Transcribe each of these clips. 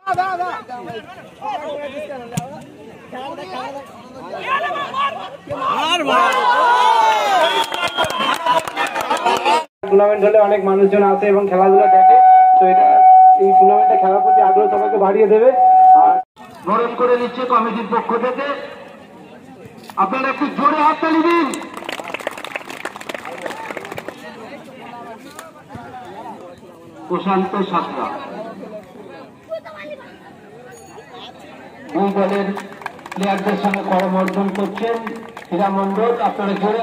Tournament হলে অনেক মানুষজন আসে এবং খেলাধুলা দেখে, তো এটা এই টুর্নামেন্টটা খেলার প্রতি আগ্রহ সবাইকে বাড়িয়ে দেবে। আর বরণ করে নিচ্ছে কমিটির পক্ষ থেকে, আপনারা একটু জোরে হাততালি দিন। প্রশান্ত সাঁতরা দুই দলের প্লেয়ারদের সঙ্গে করমর্দন করছেন হীরা মন্ডল। আপনারা জোরে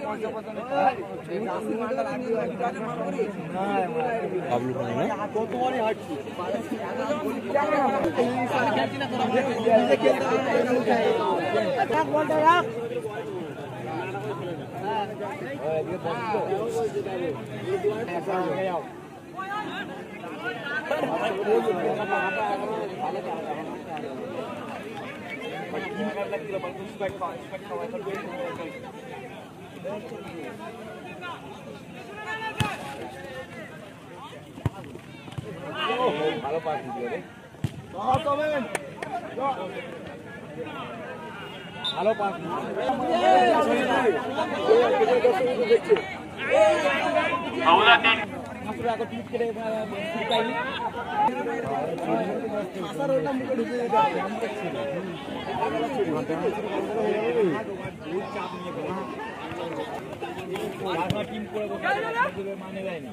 ভালো পাস দিল রে, ভালো পাস টিম করে মানে দেয়নি।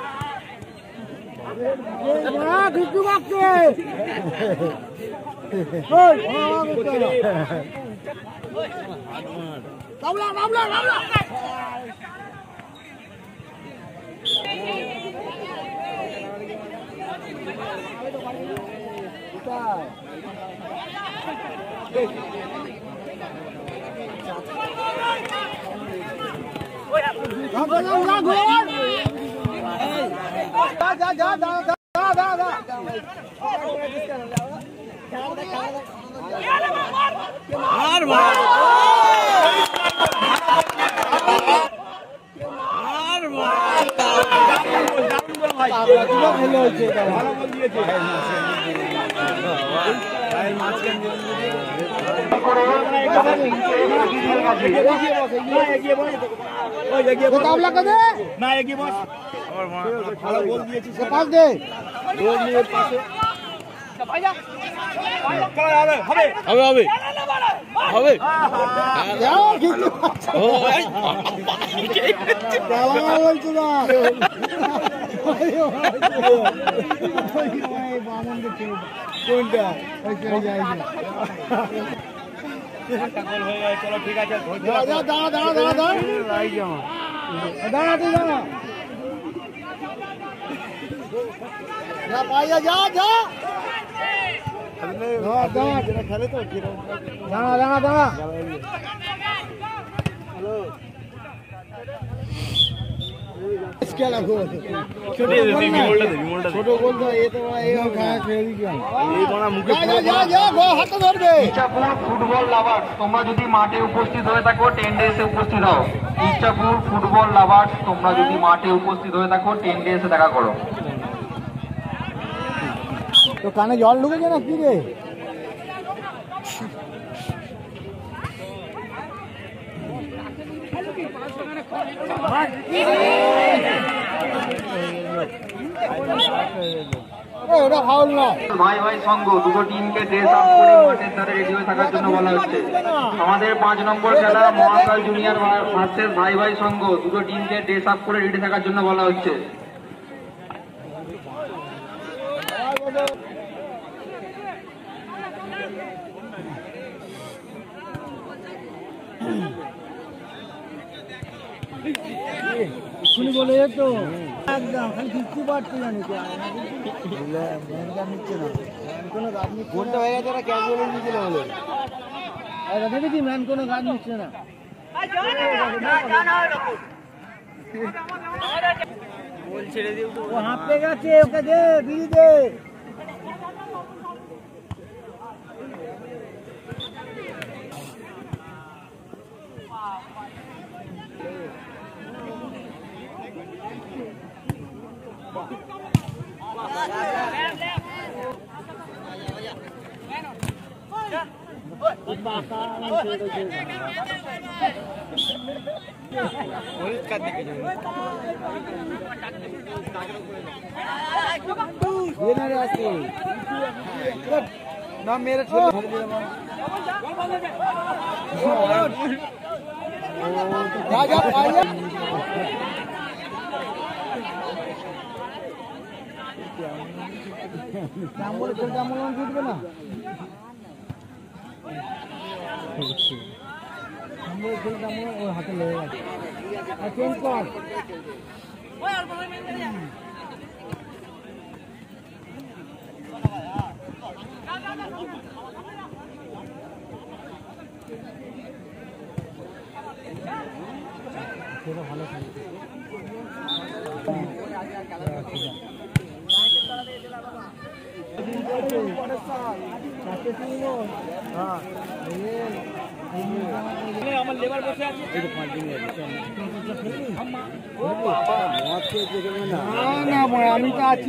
চলো ঠিক আছে, খেলে তো দাঁড়া দাঁড়া দাঁড়া। ফুটবল লাভার্স তোমরা যদি মাঠে উপস্থিত হয়ে থাকো 10 ডেজে উপস্থিত হও। ইচ্ছাপুর ফুটবল লাভার্স তোমরা যদি মাঠে উপস্থিত হয়ে থাকো 10 ডেজে দেখা করো। তো কানে জল ঢুকেছে না কি রে? ভাই ভাই সংঘ দুটো টিমকে ড্রেস আপ করে মাঠের ধারে রেডি হয়ে থাকার জন্য বলা হচ্ছে। আমাদের 5 নম্বর খেলা মহাকাল জুনিয়র ভার্সেস ভাই ভাই সংঘ, দুটো টিমকে ড্রেস আপ করে রেডি থাকার জন্য বলা হচ্ছে। বলে তো একদম খালি 50 পারছে জানি নিচ্ছে না কোনো গাছ নিচ্ছে হয়ে গেছে, ক্যাশ বলে দিয়েছিল বলে দেখেছি ম্যান কোনো গাছ নিচ্ছে না। ও হাঁপতে গেছে, ওকে দে বিড়ি দে। না মেরে জুটবে না ওর হাতে লেগে গেছে চেঞ্জ কর ভালো খেলছে আমার লেবার বসে আছে আমি তো আছি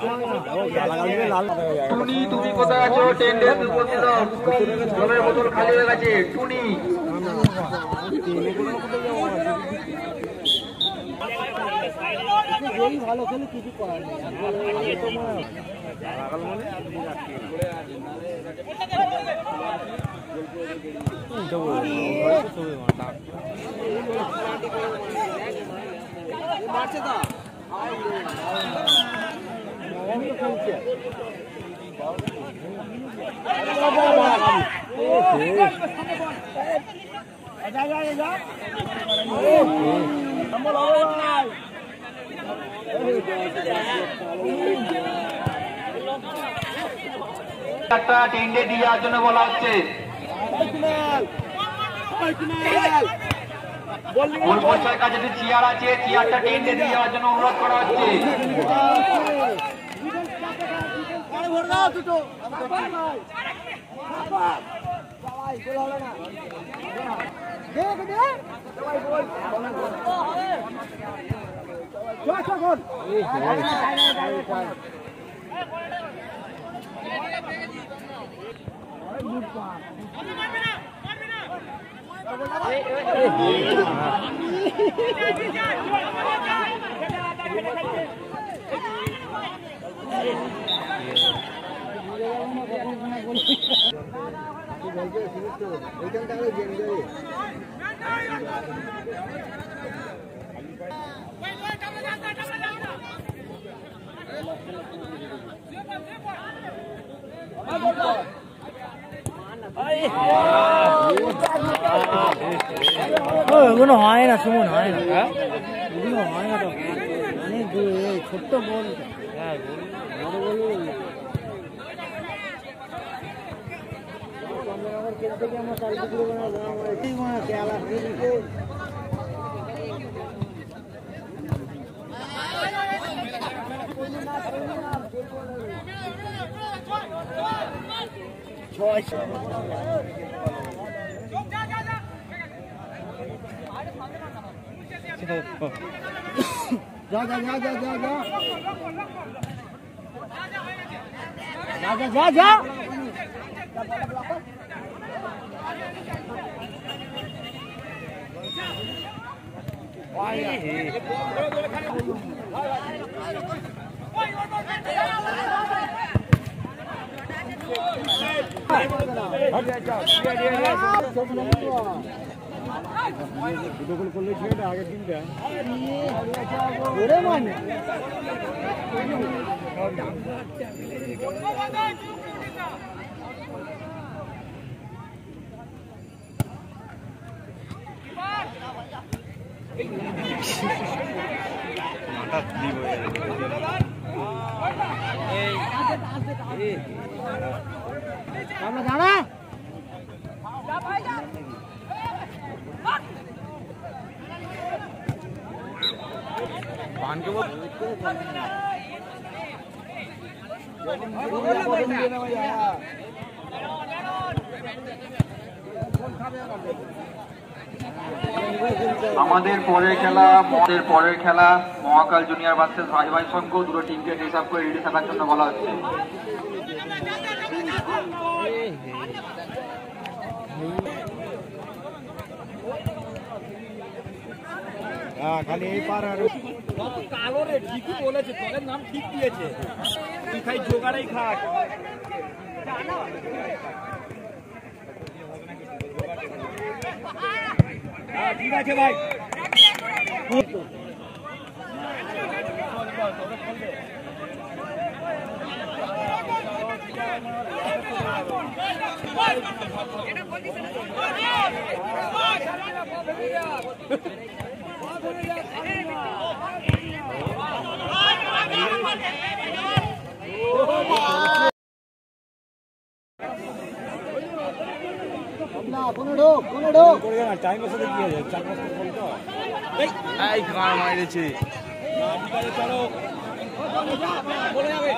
টুনি তুমি কোথায় আছো? টেন্ডার উপস্থিত হও। জলের বোতল খালি হয়ে গেছে। টুনি ভালো খেলে কিছু করার নেই একটা টেন্ডে দিয়ে যাওয়ার জন্য বলা হচ্ছে। গোলপোস্টের কাছে যে চেয়ার আছে, চেয়ারটা টেন্ডে দিয়ে যাওয়ার জন্য অনুরোধ করা হচ্ছে। ওগুলো হয় না, সুমন হয় না, ওগুলো হয় না তো অনেক ছোট্ট বল जा जा जा जा जा जा जा जा जा आगे जाना पान के वो আমাদের পরের খেলা মহাকাল জুনিয়র ভার্সেস ভাই ভাই সংঘ। দুটো টিমকে ড্রেস আপ করে রেডি থাকার জন্য বলা হচ্ছে। খালি এই পার আর কালো রে ঠিকই বলেছে, তোদের নাম ঠিক দিয়েছে। তুই খাই জোগাড়াই খাক। ঠিক আছে ভাই। না কোনো ঢোক কোনো ঢোক টাইমের সাথে কি আছে? 4-5 বল তো। এই গান মাইরেছে। ঠিক আছে চলো। বলে যাবে।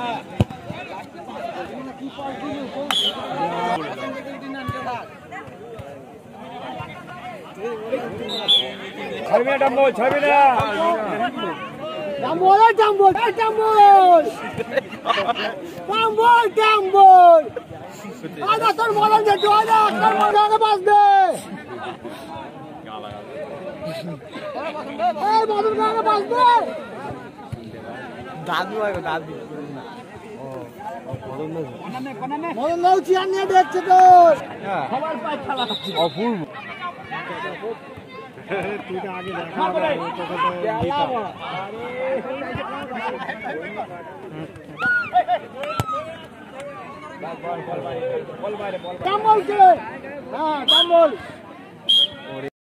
ছাড়বি না ডাম্বল, ছাড়বি না। Dumbbell dumbbell dumbbell dumbbell dumbbell আদা তোর মদন যে জোয়ানা তোর মদন বাজবে এই মদন গানে বাজবে দাদু আগে দাদু মদন নাও চেয়ার নিয়ে দেখছে তোর সবার পায় খেলা অপূর্ব। তুই তো আগে দেখা ডাম্বল কে হ্যাঁ ডাম্বল